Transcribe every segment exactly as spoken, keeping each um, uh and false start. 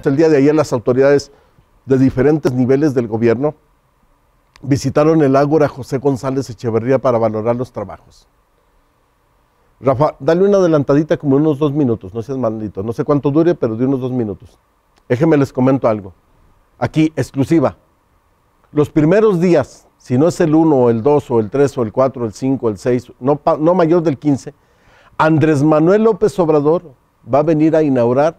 hasta el día de ayer las autoridades de diferentes niveles del gobierno visitaron el Ágora José González Echeverría para valorar los trabajos. Rafa, dale una adelantadita como unos dos minutos, no seas maldito, no sé cuánto dure, pero de unos dos minutos. Déjenme les comento algo. Aquí, exclusiva. Los primeros días, si no es el uno, o el dos, o el tres, o el cuatro, o el cinco, o el seis, no, no mayor del quince, Andrés Manuel López Obrador va a venir a inaugurar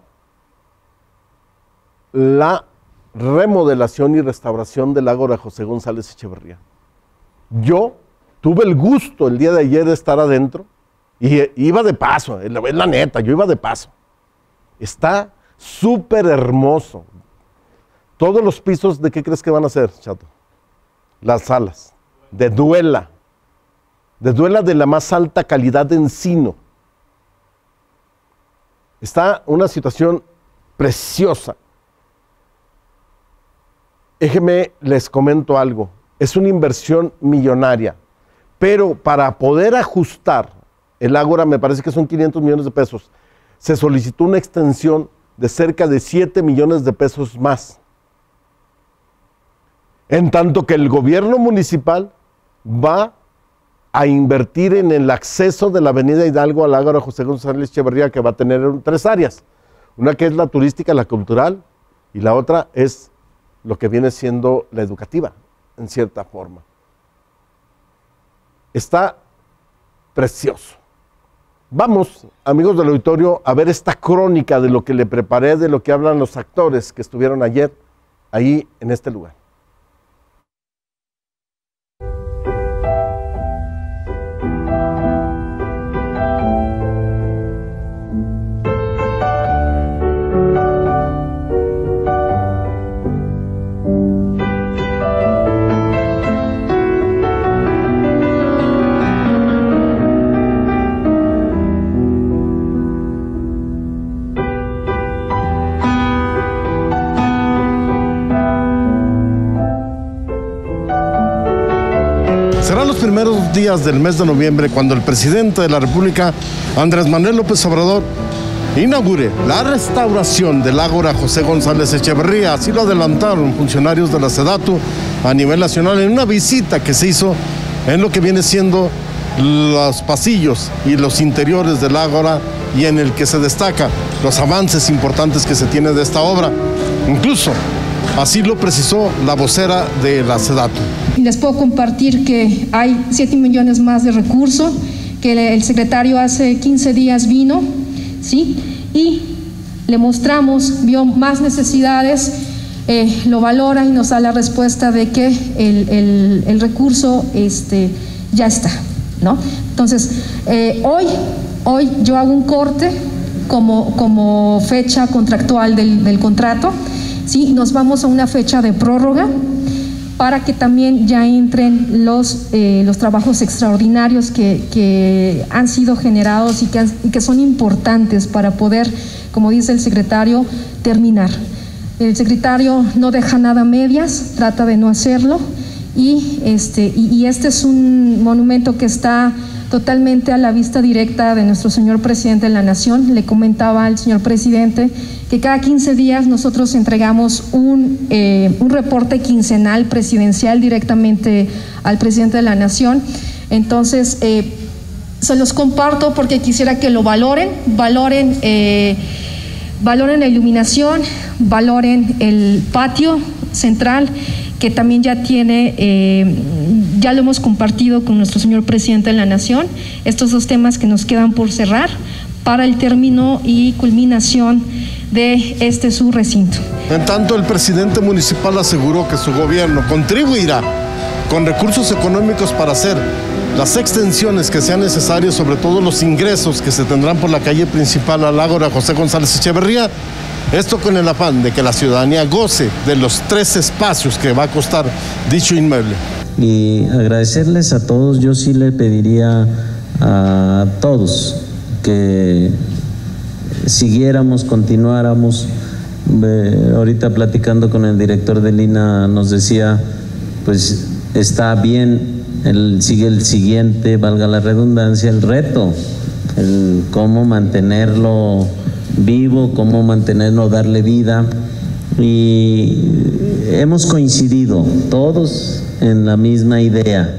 la remodelación y restauración del Ágora José González Echeverría. Yo tuve el gusto el día de ayer de estar adentro y iba de paso, es la neta, yo iba de paso. Está súper hermoso. Todos los pisos, ¿de qué crees que van a ser, chato? Las salas, de duela, de duela de la más alta calidad de encino. Está una situación preciosa. Déjenme, les comento algo, es una inversión millonaria, pero para poder ajustar el Ágora, me parece que son quinientos millones de pesos, se solicitó una extensión de cerca de siete millones de pesos más. En tanto que el gobierno municipal va a invertir en el acceso de la avenida Hidalgo al Ágora José González Echeverría, que va a tener tres áreas, una que es la turística, la cultural, y la otra es lo que viene siendo la educativa, en cierta forma. Está precioso. Vamos, amigos del auditorio, a ver esta crónica de lo que le preparé, de lo que hablan los actores que estuvieron ayer ahí en este lugar. Serán los primeros días del mes de noviembre cuando el presidente de la República, Andrés Manuel López Obrador, inaugure la restauración del Ágora José González Echeverría. Así lo adelantaron funcionarios de la SEDATU a nivel nacional en una visita que se hizo en lo que viene siendo los pasillos y los interiores del Ágora, y en el que se destaca los avances importantes que se tiene de esta obra. Incluso así lo precisó la vocera de la SEDATU. Les puedo compartir que hay siete millones más de recursos, que el secretario hace quince días vino, ¿sí? Y le mostramos, vio más necesidades, eh, lo valora y nos da la respuesta de que el, el, el recurso este, ya está, ¿no? Entonces, eh, hoy, hoy yo hago un corte como, como fecha contractual del, del contrato, ¿sí? Nos vamos a una fecha de prórroga para que también ya entren los, eh, los trabajos extraordinarios que, que han sido generados y que, han, y que son importantes para poder, como dice el secretario, terminar. El secretario no deja nada a medias, trata de no hacerlo, y este, y, y este es un monumento que está totalmente a la vista directa de nuestro señor presidente de la Nación. Le comentaba al señor presidente que cada quince días nosotros entregamos un, eh, un reporte quincenal presidencial directamente al presidente de la Nación. Entonces, eh, se los comparto porque quisiera que lo valoren, valoren, eh, valoren la iluminación, valoren el patio central, que también ya tiene, eh, ya lo hemos compartido con nuestro señor presidente de la Nación, estos dos temas que nos quedan por cerrar para el término y culminación de este su recinto. En tanto, el presidente municipal aseguró que su gobierno contribuirá con recursos económicos para hacer las extensiones que sean necesarias, sobre todo los ingresos que se tendrán por la calle principal al Ágora José González Echeverría. Esto con el afán de que la ciudadanía goce de los tres espacios que va a costar dicho inmueble. Y agradecerles a todos. Yo sí le pediría a todos que siguiéramos, continuáramos. Eh, ahorita platicando con el director del I N A H nos decía, pues está bien, el, sigue el siguiente, valga la redundancia, el reto, el cómo mantenerlo vivo, cómo mantenerlo, darle vida. Y hemos coincidido todos en la misma idea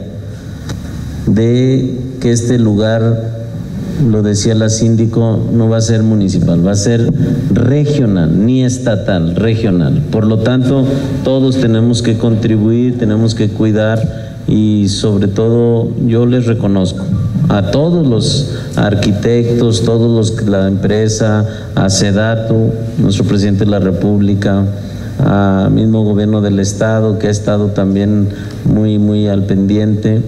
de que este lugar, lo decía la síndico, no va a ser municipal, va a ser regional, ni estatal, regional. Por lo tanto, todos tenemos que contribuir, tenemos que cuidar y sobre todo yo les reconozco a todos los arquitectos, todos los, la empresa, a SEDATU, nuestro presidente de la República, al mismo gobierno del estado que ha estado también muy, muy al pendiente,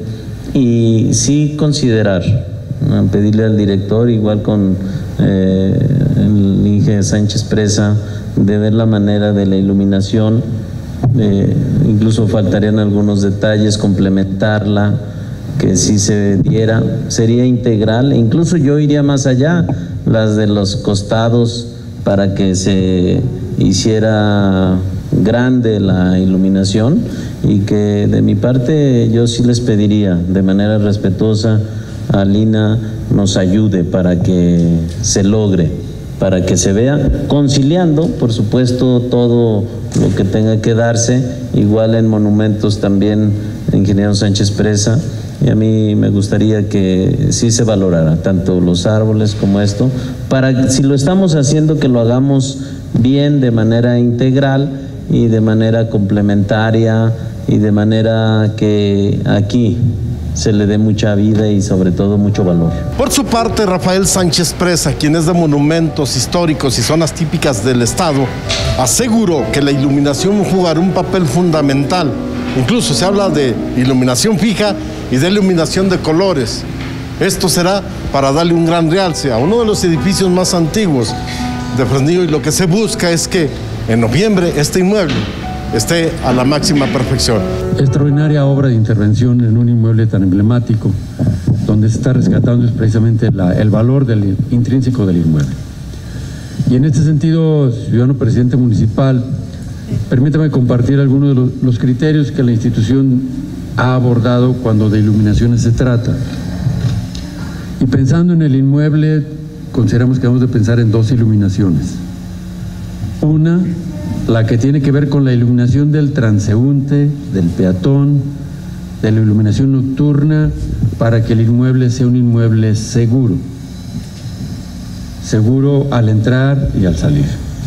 y sí considerar, pedirle al director, igual con eh, el ingeniero Sánchez Presa, de ver la manera de la iluminación, eh, incluso faltarían algunos detalles, complementarla, que si se diera, sería integral, e incluso yo iría más allá, las de los costados, para que se hiciera grande la iluminación, y que de mi parte yo sí les pediría de manera respetuosa a Lina nos ayude para que se logre, para que se vea, conciliando, por supuesto, todo lo que tenga que darse, igual en monumentos también, ingeniero Sánchez Presa, y a mí me gustaría que sí se valorara, tanto los árboles como esto, para si lo estamos haciendo, que lo hagamos bien, de manera integral y de manera complementaria, y de manera que aquí se le dé mucha vida y sobre todo mucho valor. Por su parte, Rafael Sánchez Presa, quien es de monumentos históricos y zonas típicas del estado, aseguró que la iluminación jugará un papel fundamental. Incluso se habla de iluminación fija y de iluminación de colores. Esto será para darle un gran realce a uno de los edificios más antiguos de Fresnillo, y lo que se busca es que en noviembre este inmueble esté a la máxima perfección. Extraordinaria obra de intervención en un inmueble tan emblemático, donde se está rescatando es precisamente la, el valor del, intrínseco del inmueble. Y en este sentido, ciudadano presidente municipal, permítame compartir algunos de los, los criterios que la institución ha abordado cuando de iluminaciones se trata. Y pensando en el inmueble, consideramos que vamos a pensar en dos iluminaciones. Una, la que tiene que ver con la iluminación del transeúnte, del peatón, de la iluminación nocturna, para que el inmueble sea un inmueble seguro, seguro al entrar y al salir.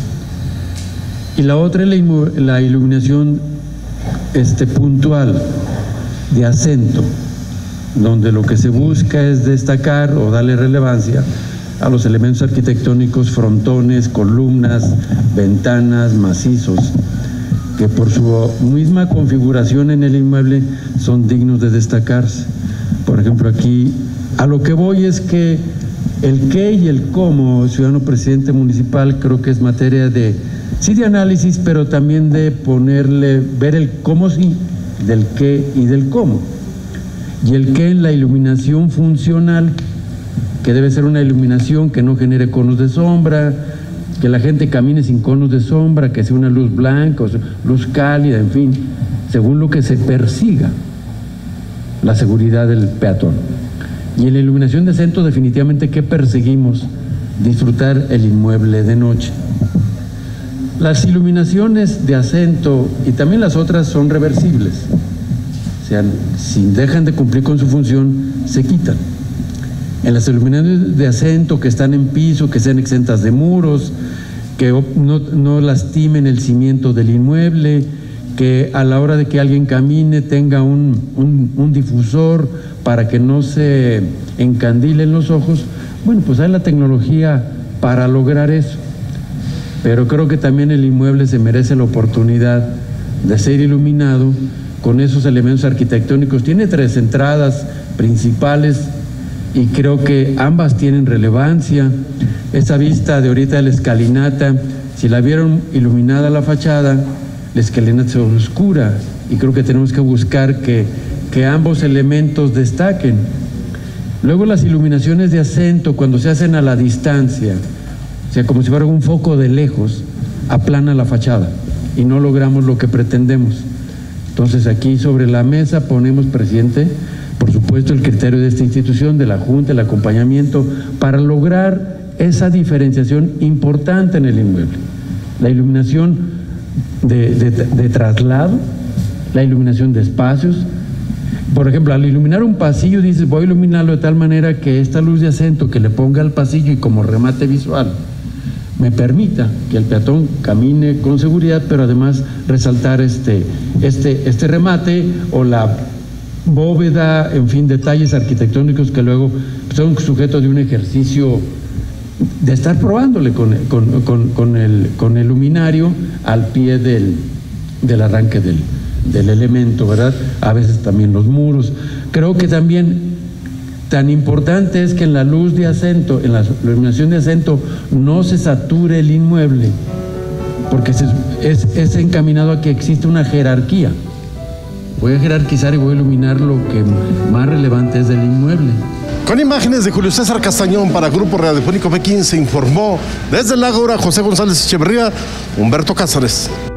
Y la otra es la, la iluminación este, puntual, de acento, donde lo que se busca es destacar o darle relevancia a los elementos arquitectónicos, frontones, columnas, ventanas, macizos, que por su misma configuración en el inmueble son dignos de destacarse. Por ejemplo, aquí a lo que voy es que el qué y el cómo, ciudadano presidente municipal, creo que es materia de, sí de análisis, pero también de ponerle, ver el cómo sí, del qué y del cómo. Y el qué en la iluminación funcional, que debe ser una iluminación que no genere conos de sombra, que la gente camine sin conos de sombra, que sea una luz blanca, o sea, luz cálida, en fin, según lo que se persiga, la seguridad del peatón. Y en la iluminación de acento, definitivamente, ¿qué perseguimos? Disfrutar el inmueble de noche. Las iluminaciones de acento y también las otras son reversibles, o sea, si dejan de cumplir con su función, se quitan. En las iluminaciones de acento que están en piso, que sean exentas de muros, que no, no lastimen el cimiento del inmueble, que a la hora de que alguien camine tenga un, un, un difusor para que no se encandilen los ojos. Bueno, pues hay la tecnología para lograr eso. Pero creo que también el inmueble se merece la oportunidad de ser iluminado con esos elementos arquitectónicos. Tiene tres entradas principales y creo que ambas tienen relevancia. Esa vista de ahorita de la escalinata, si la vieron iluminada la fachada, la escalinata se oscura, y creo que tenemos que buscar que, que ambos elementos destaquen. Luego las iluminaciones de acento, cuando se hacen a la distancia, o sea, como si fuera un foco de lejos, aplana la fachada y no logramos lo que pretendemos. Entonces aquí sobre la mesa ponemos, presidente, por supuesto el criterio de esta institución, de la Junta, el acompañamiento, para lograr esa diferenciación importante en el inmueble. La iluminación de, de, de traslado, la iluminación de espacios. Por ejemplo, al iluminar un pasillo, dices, voy a iluminarlo de tal manera que esta luz de acento que le ponga al pasillo y como remate visual me permita que el peatón camine con seguridad, pero además resaltar este, este, este remate o la bóveda, en fin, detalles arquitectónicos que luego son sujetos de un ejercicio de estar probándole con, con, con, con, el, con el luminario al pie del, del arranque del, del elemento, ¿verdad? A veces también los muros. Creo que también tan importante es que en la luz de acento, en la iluminación de acento, no se sature el inmueble, porque es, es, es encaminado a que existe una jerarquía. Voy a jerarquizar y voy a iluminar lo que más relevante es del inmueble. Con imágenes de Julio César Castañón para Grupo Radiofónico P quince informó desde el Ágora José González Echeverría, Humberto Cázares.